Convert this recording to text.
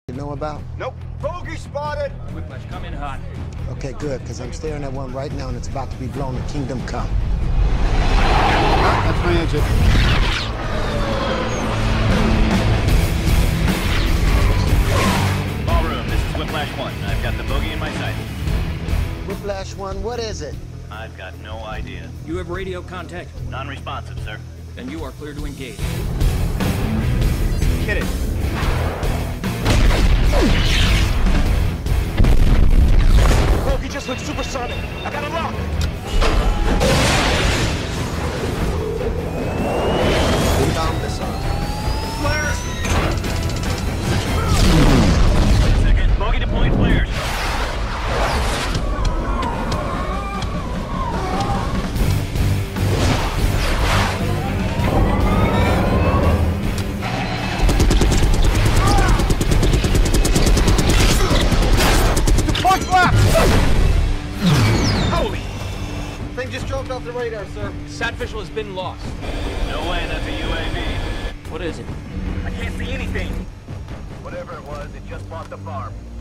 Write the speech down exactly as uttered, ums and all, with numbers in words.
you know about? Nope. Bogey spotted! Whiplash, come in hot. Okay, good, because I'm staring at one right now and it's about to be blown to Kingdom Come. Ah, that's my exit. Ballroom, this is Whiplash one. I've got the bogey in my sight. Whiplash one, what is it? I've got no idea. You have radio contact? Non-responsive, sir. Then you are clear to engage. Hit it. Bogey just went supersonic. I got a lock. Inbound missile. Flares! Wait a second. Bogey deploying flares. Point left! Holy! Thing just dropped off the radar, sir. Sat visual has been lost. No way, that's a U A V. What is it? I can't see anything. Whatever it was, it just bought the farm.